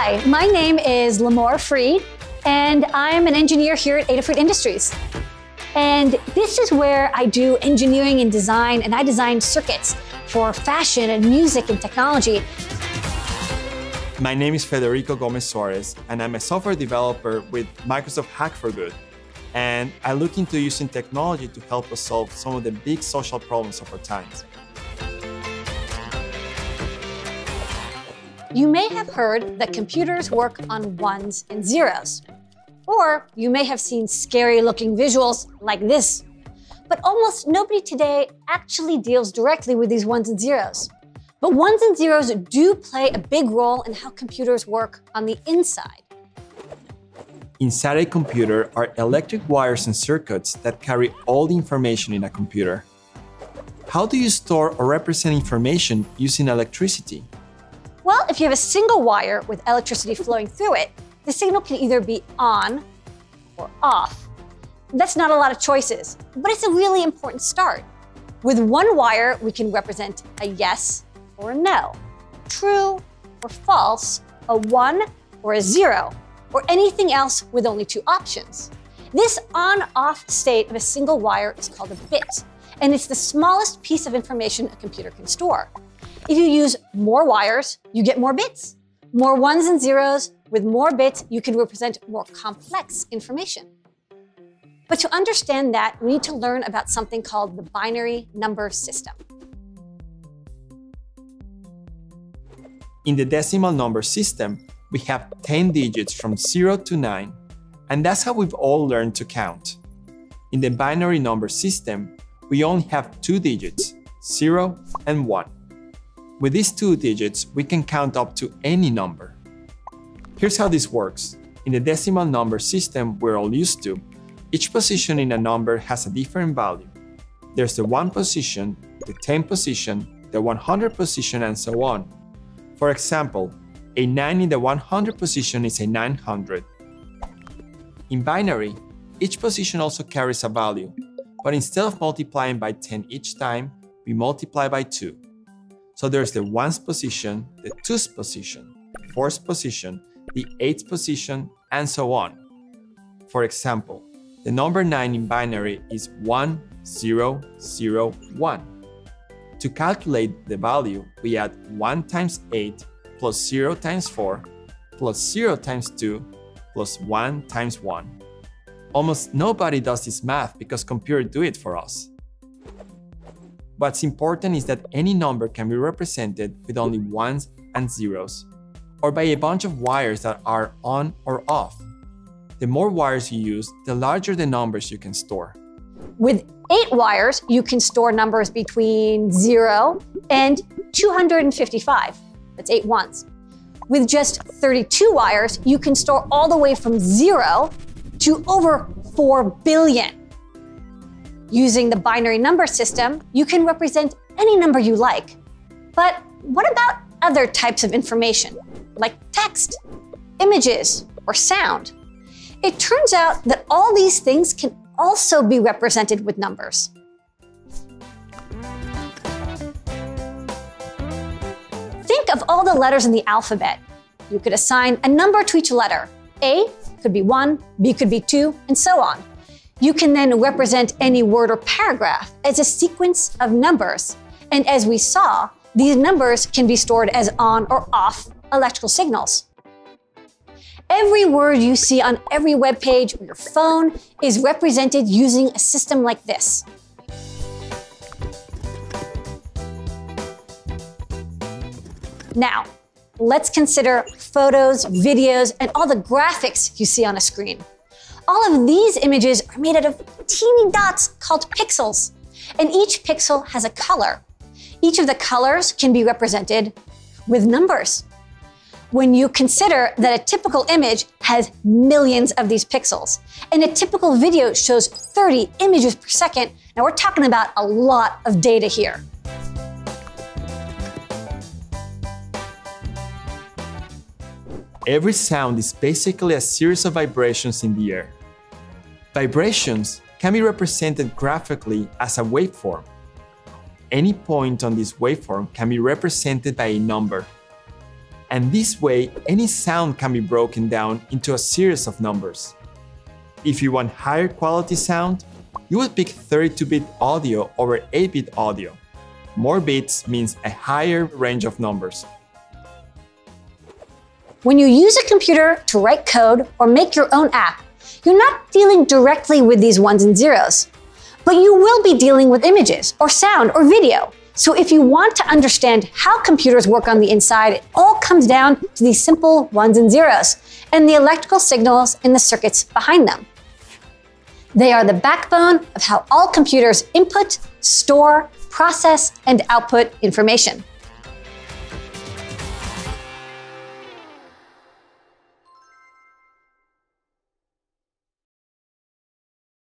Hi, my name is Lamar Freed, and I'm an engineer here at Adafruit Industries. And this is where I do engineering and design, and I design circuits for fashion and music and technology. My name is Federico Gomez Suarez, and I'm a software developer with Microsoft Hack for Good. And I look into using technology to help us solve some of the big social problems of our times. You may have heard that computers work on ones and zeros. Or you may have seen scary-looking visuals like this. But almost nobody today actually deals directly with these ones and zeros. But ones and zeros do play a big role in how computers work on the inside. Inside a computer are electric wires and circuits that carry all the information in a computer. How do you store or represent information using electricity? Well, if you have a single wire with electricity flowing through it, the signal can either be on or off. That's not a lot of choices, but it's a really important start. With one wire, we can represent a yes or a no, true or false, a 1 or a 0, or anything else with only two options. This on-off state of a single wire is called a bit, and it's the smallest piece of information a computer can store. If you use more wires, you get more bits. More ones and zeros, with more bits, you can represent more complex information. But to understand that, we need to learn about something called the binary number system. In the decimal number system, we have 10 digits from 0 to 9, and that's how we've all learned to count. In the binary number system, we only have 2 digits, 0 and 1. With these 2 digits, we can count up to any number. Here's how this works. In the decimal number system we're all used to, each position in a number has a different value. There's the 1 position, the 10 position, the 100 position, and so on. For example, a 9 in the 100 position is a 900. In binary, each position also carries a value, but instead of multiplying by 10 each time, we multiply by 2. So there's the 1's position, the 2's position, the 4's position, the 8's position, and so on. For example, the number 9 in binary is 1, 0, 0, 1. To calculate the value, we add 1 times 8 plus 0 times 4 plus 0 times 2 plus 1 times 1. Almost nobody does this math because computers do it for us. What's important is that any number can be represented with only ones and zeros, or by a bunch of wires that are on or off. The more wires you use, the larger the numbers you can store. With 8 wires, you can store numbers between 0 and 255. That's 8 ones. With just 32 wires, you can store all the way from 0 to over 4 billion. Using the binary number system, you can represent any number you like. But what about other types of information, like text, images, or sound? It turns out that all these things can also be represented with numbers. Think of all the letters in the alphabet. You could assign a number to each letter. A could be 1, B could be 2, and so on. You can then represent any word or paragraph as a sequence of numbers. And as we saw, these numbers can be stored as on or off electrical signals. Every word you see on every web page or your phone is represented using a system like this. Now, let's consider photos, videos, and all the graphics you see on a screen. All of these images are made out of teeny dots called pixels, and each pixel has a color. Each of the colors can be represented with numbers. When you consider that a typical image has millions of these pixels, and a typical video shows 30 images per second, now we're talking about a lot of data here. Every sound is basically a series of vibrations in the air. Vibrations can be represented graphically as a waveform. Any point on this waveform can be represented by a number. And this way, any sound can be broken down into a series of numbers. If you want higher quality sound, you would pick 32-bit audio over 8-bit audio. More bits means a higher range of numbers. When you use a computer to write code or make your own app, you're not dealing directly with these ones and zeros, but you will be dealing with images or sound or video. So if you want to understand how computers work on the inside, it all comes down to these simple ones and zeros and the electrical signals in the circuits behind them. They are the backbone of how all computers input, store, process, and output information.